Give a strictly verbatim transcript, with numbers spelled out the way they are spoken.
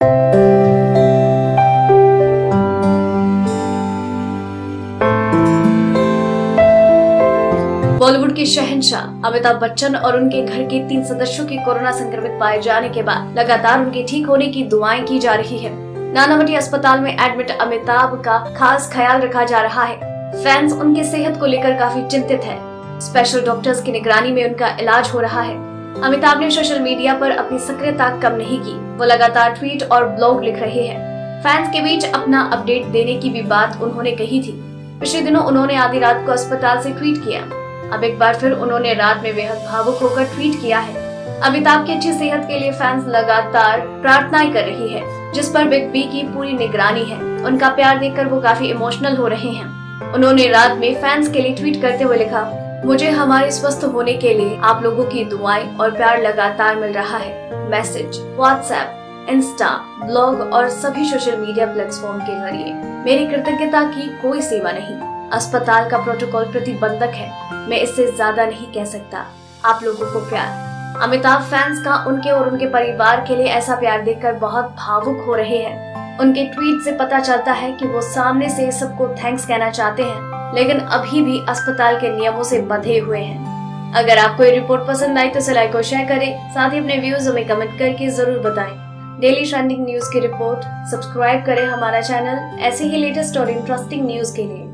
बॉलीवुड के शहंशाह अमिताभ बच्चन और उनके घर के तीन सदस्यों के कोरोना संक्रमित पाए जाने के बाद लगातार उनके ठीक होने की दुआएं की जा रही है। नानावटी अस्पताल में एडमिट अमिताभ का खास ख्याल रखा जा रहा है। फैंस उनकी सेहत को लेकर काफी चिंतित है। स्पेशल डॉक्टर्स की निगरानी में उनका इलाज हो रहा है। अमिताभ ने सोशल मीडिया पर अपनी सक्रियता कम नहीं की। वो लगातार ट्वीट और ब्लॉग लिख रहे हैं। फैंस के बीच अपना अपडेट देने की भी बात उन्होंने कही थी। पिछले दिनों उन्होंने आधी रात को अस्पताल से ट्वीट किया। अब एक बार फिर उन्होंने रात में बेहद भावुक होकर ट्वीट किया है। अमिताभ की अच्छी सेहत के लिए फैंस लगातार प्रार्थनाएं कर रही है, जिस पर बिग बी की पूरी निगरानी है। उनका प्यार देखकर वो काफी इमोशनल हो रहे हैं। उन्होंने रात में फैंस के लिए ट्वीट करते हुए लिखा, मुझे हमारे स्वस्थ होने के लिए आप लोगों की दुआएं और प्यार लगातार मिल रहा है। मैसेज व्हाट्सएप, इंस्टा, ब्लॉग और सभी सोशल मीडिया प्लेटफॉर्म के जरिए मेरी कृतज्ञता की कोई सीमा नहीं। अस्पताल का प्रोटोकॉल प्रतिबंधक है, मैं इससे ज्यादा नहीं कह सकता। आप लोगों को प्यार। अमिताभ फैंस का उनके और उनके परिवार के लिए ऐसा प्यार देखकर बहुत भावुक हो रहे हैं। उनके ट्वीट से पता चलता है कि वो सामने से सबको थैंक्स कहना चाहते हैं, लेकिन अभी भी अस्पताल के नियमों से बंधे हुए हैं। अगर आपको ये रिपोर्ट पसंद आई तो इसे लाइक और शेयर करें। साथ ही अपने व्यूज हमें कमेंट करके जरूर बताएं। डेली ट्रेंडिंग न्यूज की रिपोर्ट सब्सक्राइब करें हमारा चैनल ऐसे ही लेटेस्ट और इंटरेस्टिंग न्यूज के लिए।